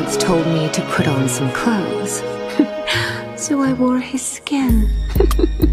once told me to put on some clothes. So I wore his skin.